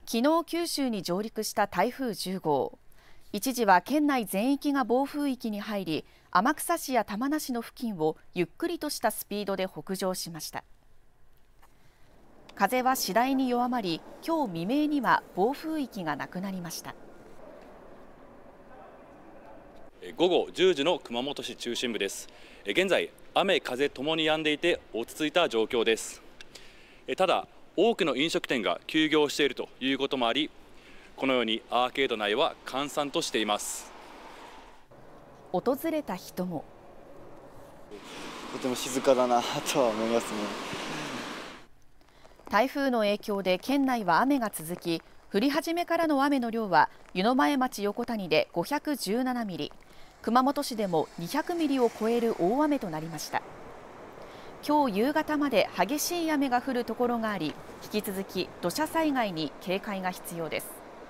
昨日九州に上陸した台風10号。一時は県内全域が暴風域に入り、天草市や玉名市の付近をゆっくりとしたスピードで北上しました。風は次第に弱まり、今日未明には暴風域がなくなりました。 午後10時の熊本市中心部です。現在、雨風ともに止んでいて落ち着いた状況です。ただ、多くの飲食店が休業しているということもあり、このようにアーケード内は閑散としています。 訪れた人もとても静かだなとは思いますね。 台風の影響で県内は雨が続き、降り始めからの雨の量は湯前町横谷で517ミリ、熊本市でも200ミリを超える大雨となりました。今日夕方まで激しい雨が降るところがあり、引き続き土砂災害に警戒が必要です。